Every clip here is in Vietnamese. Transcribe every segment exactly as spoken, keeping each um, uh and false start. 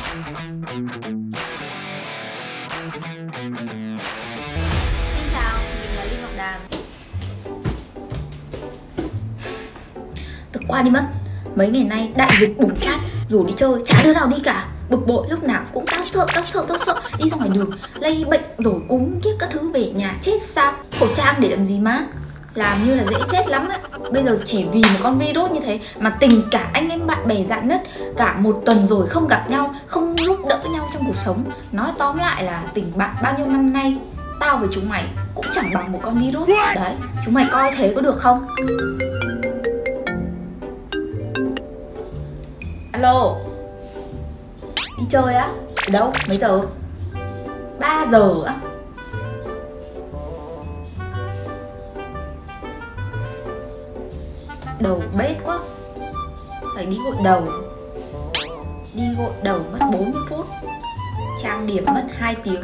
chào, mình là Linh Ngọc Đàm. Tôi qua đi mất. Mấy ngày nay đại dịch bùng phát, dù đi chơi chả đứa nào đi cả. Bực bội lúc nào cũng tao sợ, tao sợ, tao sợ. Đi ra ngoài đường lây bệnh rồi cúm kiếp các thứ về nhà chết sao. Khẩu trang để làm gì má, làm như là dễ chết lắm á. Bây giờ chỉ vì một con virus như thế mà tình cảm anh em bạn bè rạn nứt. Cả một tuần rồi không gặp nhau, không giúp đỡ nhau trong cuộc sống. Nói tóm lại là tình bạn bao nhiêu năm nay tao với chúng mày cũng chẳng bằng một con virus. Đấy, chúng mày coi thế có được không? Alo, đi chơi á? Ở đâu? Mấy giờ? ba giờ á? Đầu bết quá, phải đi gội đầu. Đi gội đầu mất bốn mươi phút, trang điểm mất hai tiếng.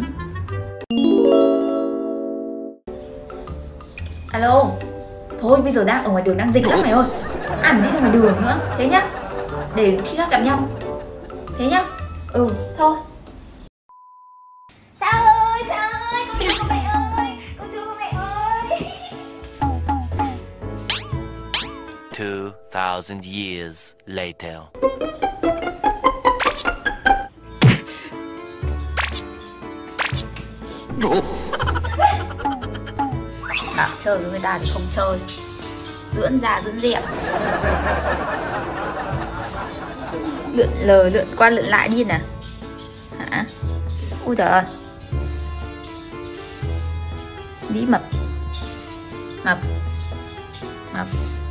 Alo, thôi bây giờ đang ở ngoài đường đang dịch lắm mày ơi. Ăn đi ra ngoài đường nữa, thế nhá. Để khi khác gặp nhau, thế nhá. Ừ, thôi. Sao ơi, sao ơi, con chưa mẹ ơi, con chưa mẹ ơi. Two thousand years later. Bảo chơi với người ta thì không chơi, dưỡng già dưỡng dẹo, lượn lờ lượn qua lượn lại đi nè. Hả? Ôi trời ơi, đi mập mập mập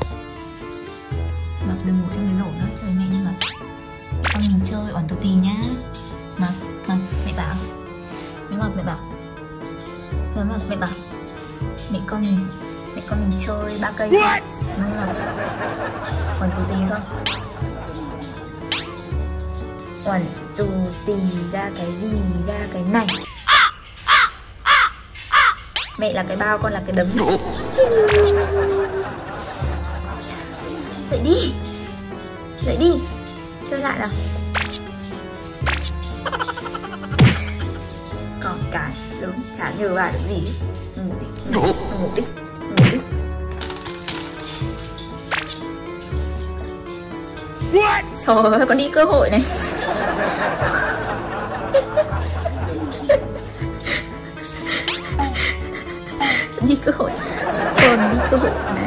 mập đừng ngủ trong cái rổ nữa, trời mẹ như mập. Con mình chơi oản tù tì nhá. Mập mập mẹ bảo, mẹ mập mẹ bảo, mẹ mập mẹ bảo, mẹ con mình mẹ con mình chơi ba cây thôi, mẹ mập oản tù tì thôi. Oản tù tì ra cái gì ra cái này. Mẹ là cái bao, con là cái đấm. Dậy đi, dậy đi, chơi lại nào. Còn cái lớn chả nhờ bà được gì. Ngủ đi, ngủ đi, ngủ đi. Trời ơi, con đi cơ hội này. Đi cơ hội, còn đi cơ hội này.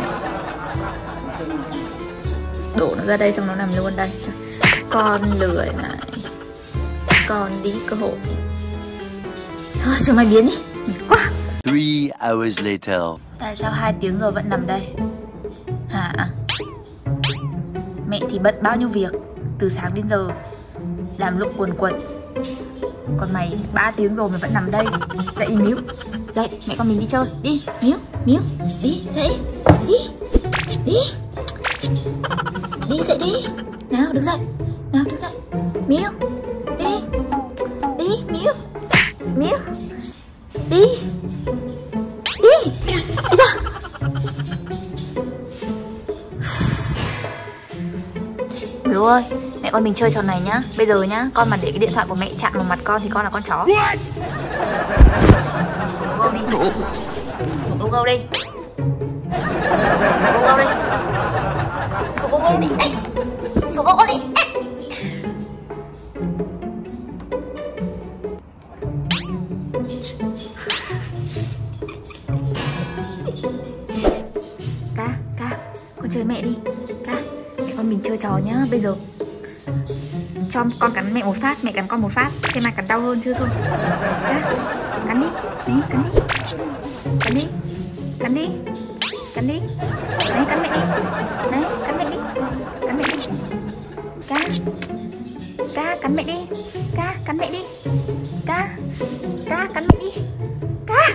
Đổ nó ra đây xong nó nằm luôn đây. Con lười này, con đi cơ hội. Thôi cho mày biến đi, mệt quá. Three hours later. Tại sao hai tiếng rồi vẫn nằm đây? Hả? Mẹ thì bận bao nhiêu việc, từ sáng đến giờ làm lụng quần quật. Còn mày ba tiếng rồi mày vẫn nằm đây. Dậy đi Miu, dậy, mẹ con mình đi chơi. Đi, Miu, Miu, đi, dậy, đi, đi, đi, dậy đi. Nào, đứng dậy, nào, đứng dậy. Miu, đi, đi, Miu, Miu, đi, đi, đi ra. Miu ơi, mẹ con mình chơi trò này nhá. Bây giờ nhá, con mà để cái điện thoại của mẹ chạm vào mặt con thì con là con chó. Xuống gâu gâu đi. Xuống gâu gâu đi. Xuống gâu gâu đi. Xuống gâu gâu đi. Ê. Xuống gâu gâu đi. Ê. Ca, ca, con chơi mẹ đi. Ca, mẹ con mình chơi trò nhá. Bây giờ cho con cắn mẹ một phát, mẹ cắn con một phát, xem ai cắn đau hơn chưa thôi. Đã. Cắn đi, đấy, cắn đi, cắn đi, cắn đi, cắn đi, đấy, cắn mẹ đi, đấy, cắn mẹ đi, cắn mẹ đi, ca, ca, cắn mẹ đi, ca, cắn mẹ đi, ca, ca, cắn mẹ đi, ca.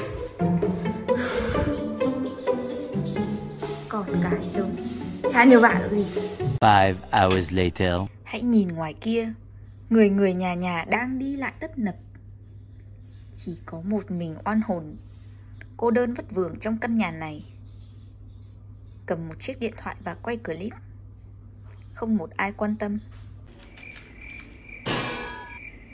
Còn cái giống chả nhờ vả được gì. Five hours later. Hãy nhìn ngoài kia, người người nhà nhà đang đi lại tấp nập. Chỉ có một mình oan hồn cô đơn vất vưởng trong căn nhà này, cầm một chiếc điện thoại và quay clip. Không một ai quan tâm.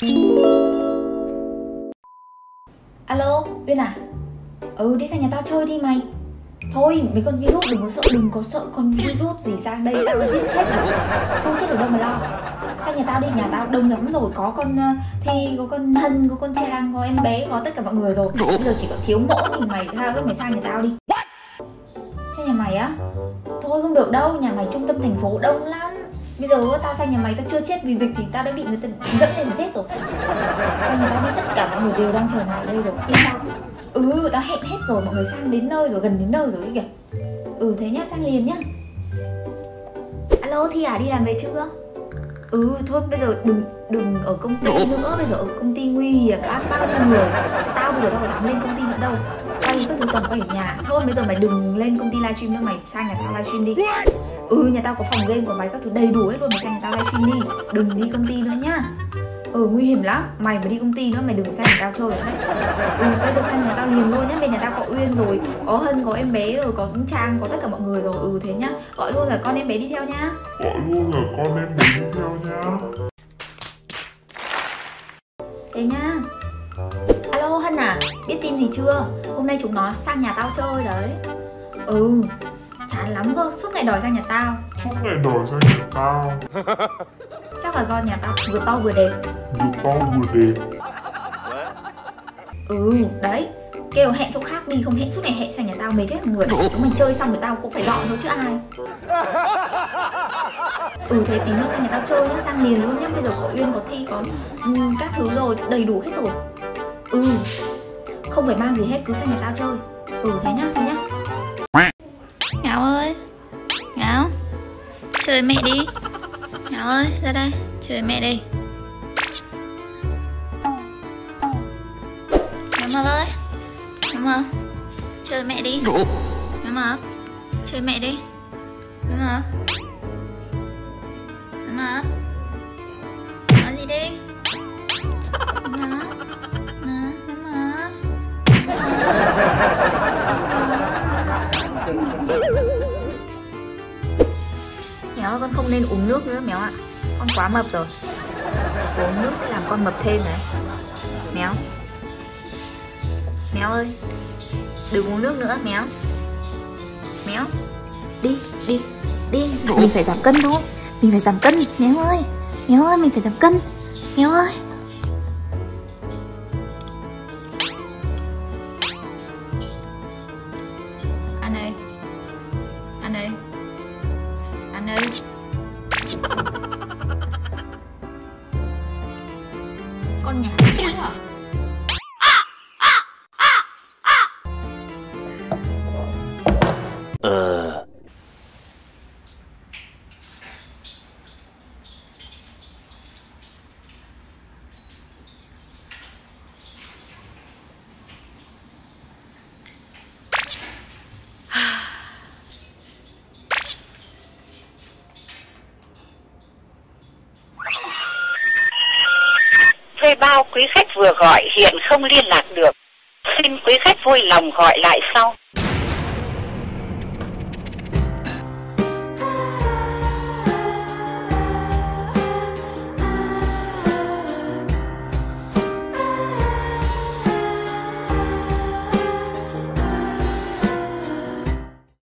Alo, Uyên à? Ừ, đi sang nhà tao chơi đi mày. Thôi, mấy con virus đừng có sợ, đừng có sợ con virus gì sang đây, tao đã giết hết rồi. Không chết được đâu mà lo. Sang nhà tao đi, nhà tao đông lắm rồi. Có con uh, Thi, có con Hân, có con Trang, có em bé, có tất cả mọi người rồi. Bây giờ chỉ có thiếu mỗi mình mày, sao mày sang nhà tao đi. Sang nhà mày á? Thôi không được đâu, nhà mày trung tâm thành phố đông lắm. Bây giờ tao sang nhà mày tao chưa chết vì dịch thì tao đã bị người ta dẫn lên mà chết rồi. Sang nhà tao đi, tất cả mọi người đều đang chờ mày ở đây rồi, tin tao. Ừ, tao hẹn hết rồi, mọi người sang đến nơi rồi, gần đến nơi rồi kìa. Ừ, thế nhá, sang liền nhá. Alo, Thi à, đi làm về chưa? Ừ, thôi bây giờ đừng đừng ở công ty nữa, bây giờ ở công ty nguy hiểm lắm, bao nhiêu người. Tao bây giờ tao có dám lên công ty nữa đâu. Quay các thứ toàn quay ở nhà. Thôi bây giờ mày đừng lên công ty livestream nữa, mày sang nhà tao livestream đi. Ừ, nhà tao có phòng game của mày các thứ đầy đủ hết luôn, mày sang nhà tao livestream đi. Đừng đi công ty nữa nhá. Ừ, nguy hiểm lắm, mày mà đi công ty nữa mày đừng sang nhà tao chơi nữa đấy. Ừ, bây giờ sang nhà tao liền luôn nhá. Bên nhà tao có Uyên rồi, có Hân, có em bé rồi, có Trang, có tất cả mọi người rồi. Ừ, thế nhá, gọi luôn cả con em bé đi theo nhá. Gọi luôn cả con em bé đi theo nhá. Thế nhá. Alo Hân à, biết tin gì chưa? Hôm nay chúng nó sang nhà tao chơi đấy. Ừ, chán lắm cơ, suốt ngày đòi sang nhà tao. Suốt ngày đòi sang nhà tao. Chắc là do nhà tao vừa to vừa đẹp. Vừa to vừa đẹp. Ừ, đấy, kêu hẹn chỗ khác đi, không hẹn suốt ngày hẹn sang nhà tao mấy cái người. Chúng mình chơi xong rồi tao cũng phải dọn thôi chứ ai. Ừ, thế tí nữa sang nhà tao chơi nhá, sang liền luôn nhá. Bây giờ có Uyên, có Thi, có um, các thứ rồi, đầy đủ hết rồi. Ừ, không phải mang gì hết, cứ sang nhà tao chơi. Ừ, thế nhá, thế nhá. Ngáo ơi, Ngáo, chơi mẹ đi. Ngáo ơi, ra đây, chơi mẹ đi. Ngáo mập ơi, Ngáo mập, chơi mẹ đi. Ngáo mập, chơi mẹ đi. Ngáo mập, Ngáo mập, nói gì đi. Ngáo mập, Ngáo mập, Mèo, con không nên uống nước nữa Mèo ạ. Con quá mập rồi. Uống nước sẽ làm con mập thêm đấy. Mèo, Mèo ơi, đừng uống nước nữa Mèo. Mèo, đi, đi, đi. Mình phải giảm cân thôi. Mình phải giảm cân, Mèo ơi. Mèo ơi, mình phải giảm cân. Mèo ơi. Anh ơi, anh ơi, anh ơi. Con nhà quá à? Uh. Thuê bao quý khách vừa gọi hiện không liên lạc được. Xin quý khách vui lòng gọi lại sau.